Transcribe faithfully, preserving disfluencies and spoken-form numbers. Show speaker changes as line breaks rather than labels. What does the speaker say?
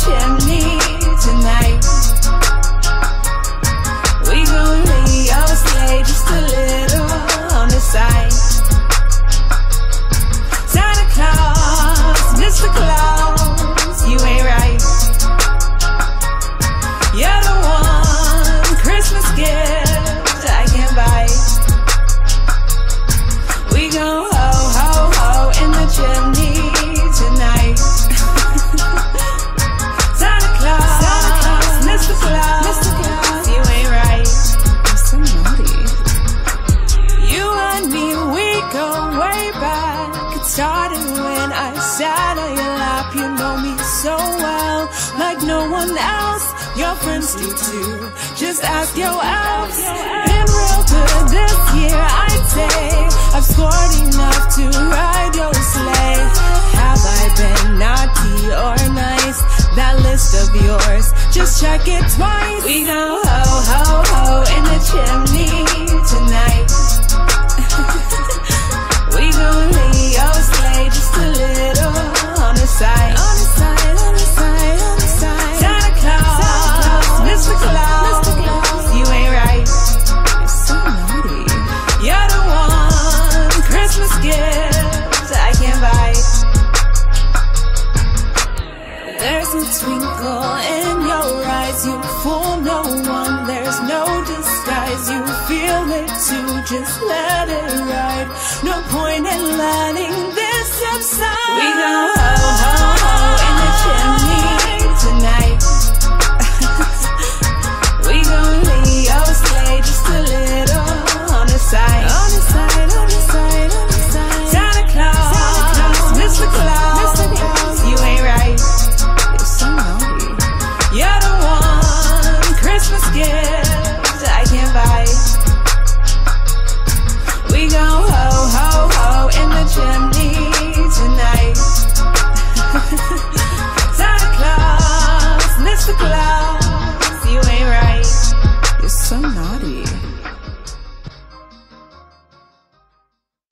chimney tonight. We gon' lay your sleigh just a little on the side. Santa Claus, Mister Claus, you ain't right. You're the one Christmas gift I can buy. We gon' ho, ho, ho in the chimney tonight. Santa Claus, Santa Claus, Mister Claus, Mister Claus, you ain't right. You're so naughty. You and me, we go way back. It started when I sat on your lap. You know me so well, like no one else. Your friends do too, just ask your elves. Been real good this year, I'd say. I've scored enough to ride your sleigh. Have I been naughty or nice? That list of yours, just check it twice. We gon' ho, ho, ho in the chimney tonight. We gon' lay your sleigh just a little on the side. On the side, on the side, on the side. Santa Claus, Santa Claus, Mister Claus, Mister Claus, you ain't right. You're so naughty. You're the one Christmas gift I can buy. There's a twinkle in your eyes, you fool no one. There's no disguise, you feel it too. Just let it ride. No point in letting this subside. We gon' ho, ho.